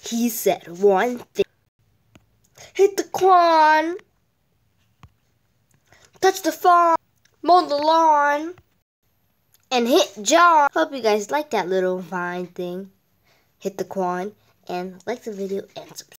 He said one thing. Hit the Quan. Touch the farm. Mow the lawn. And hit John. Hope you guys like that little vine thing. Hit the Quan and like the video and subscribe.